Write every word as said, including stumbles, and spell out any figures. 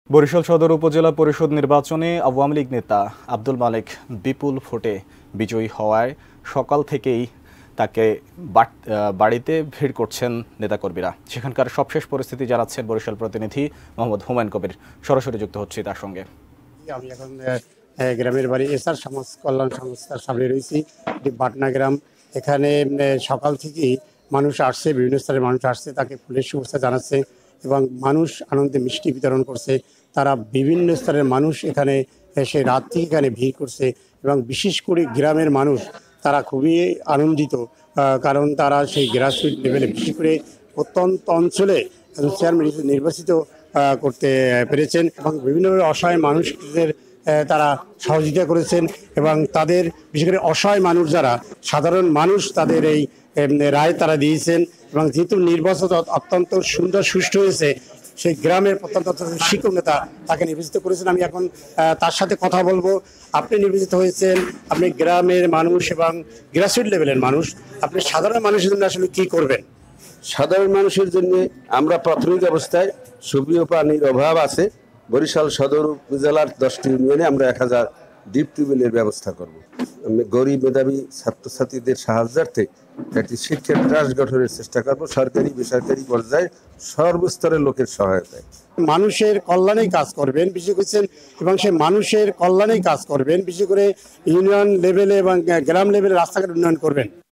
বরিশাল সদর উপজেলা পরিষদ নির্বাচনে আওয়ামী লীগ নেতা আব্দুল মালেক বিপুল ভোটে বিজয়ী হওয়ায় সকাল থেকেই তাকে বাড়িতে ভিড় করছেন নেতাকর্মীরা। সেখানকার সবশেষ পরিস্থিতি জানাচ্ছেন বরিশাল প্রতিনিধি মোহাম্মদ হুমায়ুন কবির। সরাসরি যুক্ত হচ্ছি তার সঙ্গে। আমি এখন গ্রামের বাড়ি এসআর সমাজ কল্যাণ সংস্থার সামনে রয়েছি, বাটনা গ্রাম। এখানে সকাল থেকেই মানুষ আসছে, বিভিন্ন স্তরের মানুষ আসছে, তাকে ফুলের শুভেচ্ছা জানাচ্ছে এবং মানুষ আনন্দে মিষ্টি বিতরণ করছে। তারা বিভিন্ন স্তরের মানুষ এখানে এসে রাত থেকে এখানে ভিড় করছে এবং বিশেষ করে গ্রামের মানুষ তারা খুবই আনন্দিত, কারণ তারা সেই গ্রাসরুট লেভেলে বিশেষ করে প্রত্যন্ত অঞ্চলে চেয়ারম্যান নির্বাচিত করতে পেরেছেন এবং বিভিন্ন অসহায় মানুষদের তারা সহযোগিতা করেছেন এবং তাদের বিশেষ করে অসহায় মানুষ যারা সাধারণ মানুষ তাদের এই রায় তারা দিয়েছেন এবং যেহেতু নির্বাচন অত্যন্ত সুন্দর সুষ্ঠু হয়েছে, সেই গ্রামের প্রত্যন্ত শিক্ষক নেতা তাকে নির্বাচিত করেছেন। আমি এখন তার সাথে কথা বলবো। আপনি নির্বাচিত হয়েছেন, আপনি গ্রামের মানুষ এবং গ্রাসরুট লেভেলের মানুষ, আপনি সাধারণ মানুষের জন্য আসলে কি করবেন? সাধারণ মানুষের জন্য আমরা প্রাথমিক অবস্থায় সুপেয় পানির অভাব আছে। বরিশাল সদর উপজেলার দশটি ইউনিয়নে আমরা এক হাজার ডিপ টিউবওয়েলের ব্যবস্থা করব। গরিব মেধাবী ছাত্রছাত্রীদের সাহায্যার্থে একটি শিক্ষার ট্রাস্ট গঠনের চেষ্টা করব, সরকারি বেসরকারি পর্যায়ে সর্বস্তরের লোকের সহায়তায়। মানুষের কল্যাণেই কাজ করবেন বিশেষ করছেন এবং সে মানুষের কল্যাণেই কাজ করবেন, বিশেষ করে ইউনিয়ন লেভেলে এবং গ্রাম লেভেলে রাস্তাঘাট উন্নয়ন করবেন।